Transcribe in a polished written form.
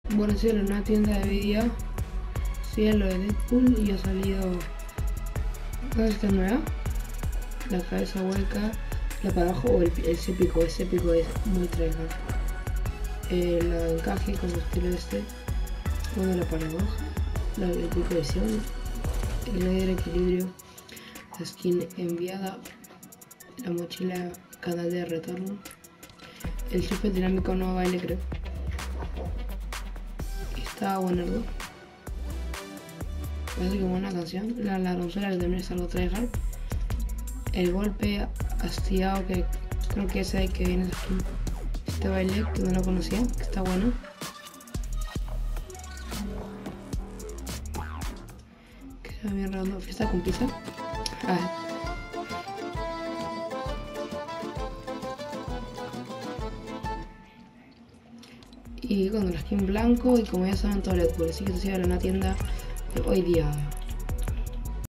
Bueno, sí, en una tienda de vídeo, sí, es lo de Deadpool y ha salido esta nueva, la cabeza hueca, la para abajo o ese pico es muy tryhard. El encaje con el estilo este, bueno, la paradoja, el pico de Sion, el líder equilibrio, la skin enviada, la mochila canal de retorno, el jefe dinámico no baile creo. Está bueno, ¿no? Parece como una canción. La consola que también es algo tryhard. El golpe hastiado que creo que ese que viene aquí. Este baile que no lo conocía, que está bueno. Que se va bien redondo. Fiesta con pizza. A ver. Y con el skin blanco y como ya saben todo el Deadpool, así que se sigue en una tienda de hoy día.